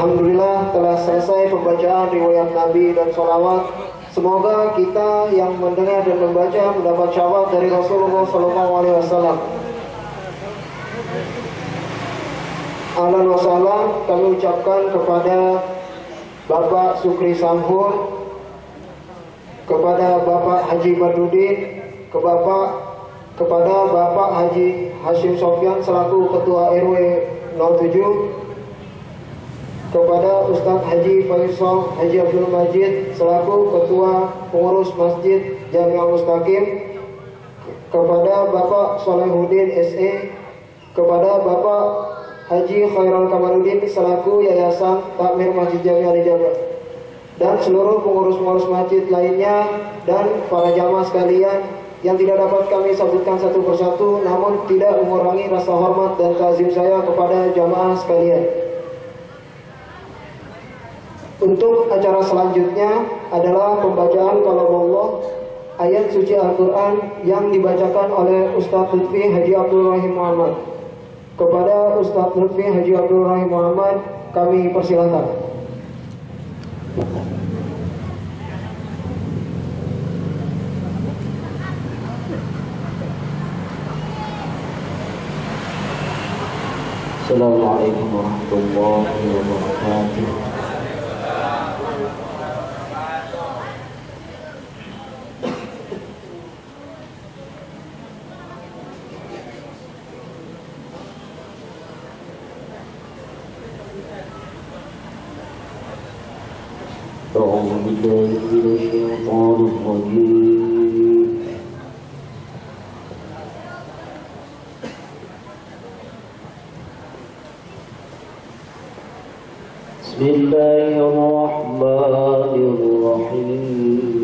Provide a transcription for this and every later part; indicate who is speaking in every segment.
Speaker 1: Alhamdulillah telah selesai pembacaan riwayat Nabi dan sholawat. Semoga kita yang mendengar dan membaca mendapat syafaat dari Rasulullah SAW. Ahlan wa sahlan kami ucapkan kepada Bapak Sukri Samhur, kepada Bapak Haji Badrudin, kepada Bapak Haji Hashim Sofyan selaku Ketua RW 07, kepada Ustadz Haji Faisal Haji Abdul Majid selaku Ketua Pengurus Masjid Jami'ah Mustaqim, kepada Bapak Solehuddin SE, kepada Bapak Haji Khairul Kamaluddin selaku Yayasan Takmir Masjid Jami'ah Al-Ijabah, dan seluruh pengurus-pengurus masjid lainnya dan para jamaah sekalian yang tidak dapat kami sebutkan satu persatu, namun tidak mengurangi rasa hormat dan ta'zim saya kepada jamaah sekalian. Untuk acara selanjutnya adalah pembacaan kalamullah ayat suci Al-Quran yang dibacakan oleh Ustadz Lutfi Haji Abdul Rahim Muhammad. Kepada Ustadz Lutfi Haji Abdul Rahim Muhammad kami persilakan.
Speaker 2: Assalamualaikum warahmatullahi wabarakatuh. أعوذ بالله من الشيطان الرجيم. بسم الله الرحمن الرحيم.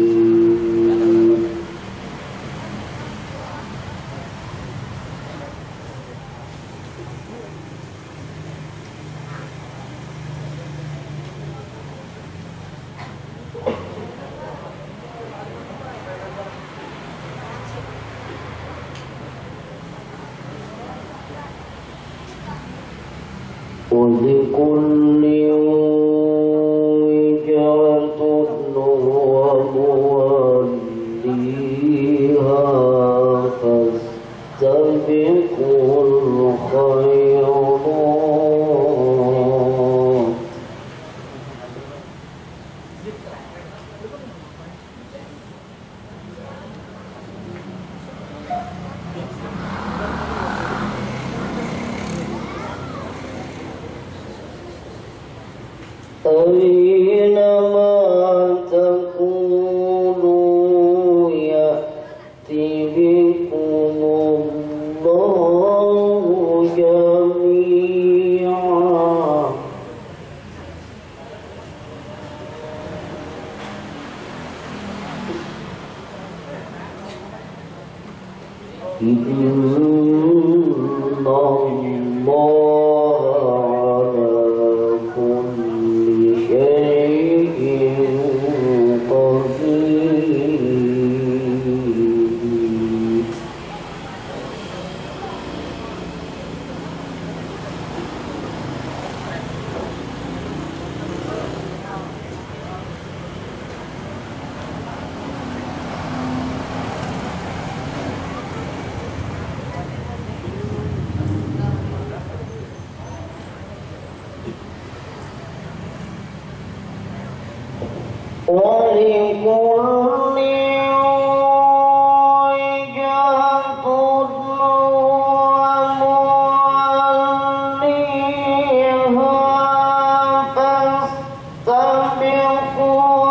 Speaker 2: ولكل وجهة هو موليها فاستبقوا الخيرات. أينما تكونوا يأتي بكم الله جميعا. إن ولكل وجهة هو موليها فاستبقوا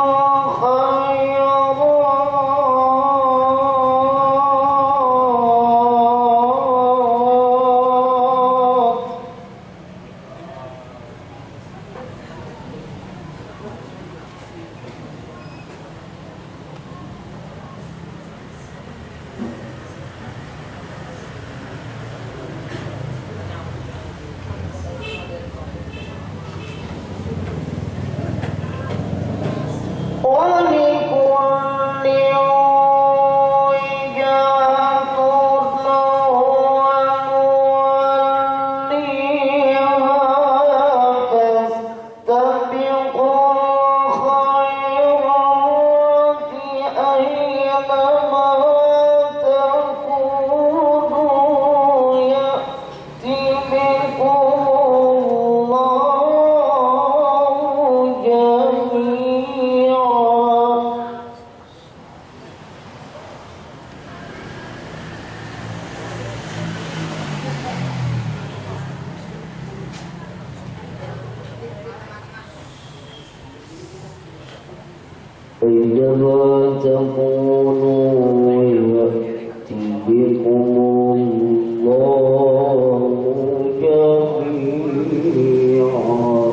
Speaker 2: الخيرات. أينما تكونوا يأتي بكم الله جميعا.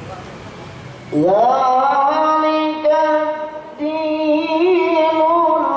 Speaker 3: ذلك الدين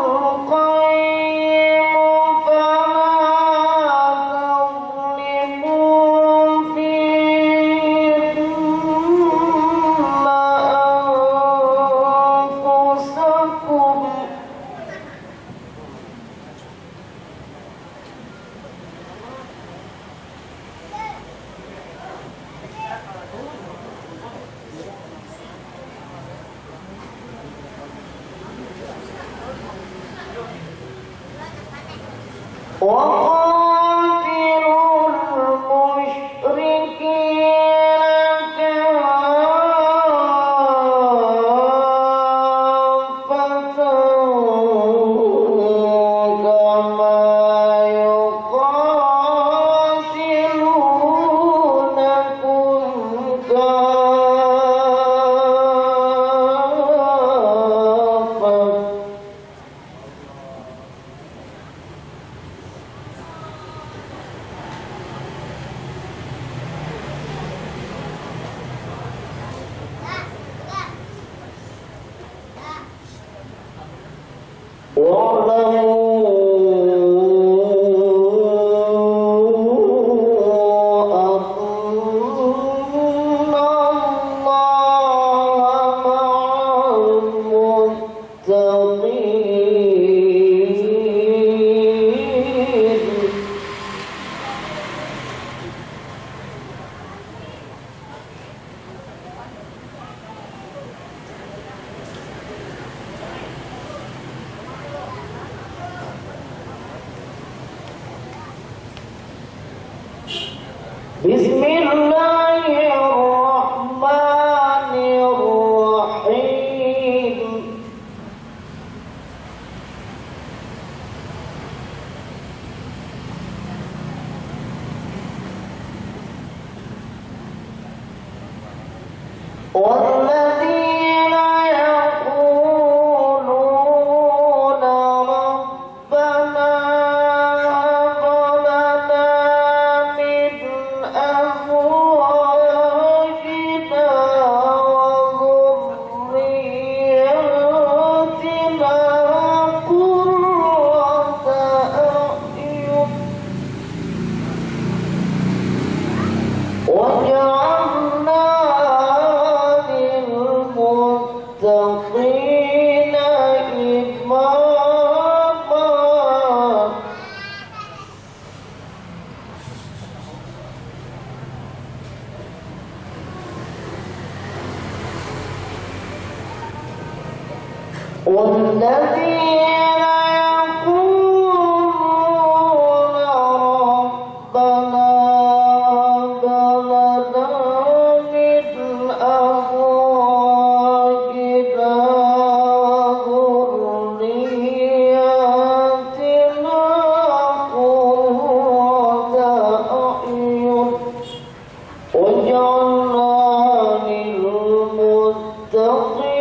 Speaker 3: واجعلنا للمتقين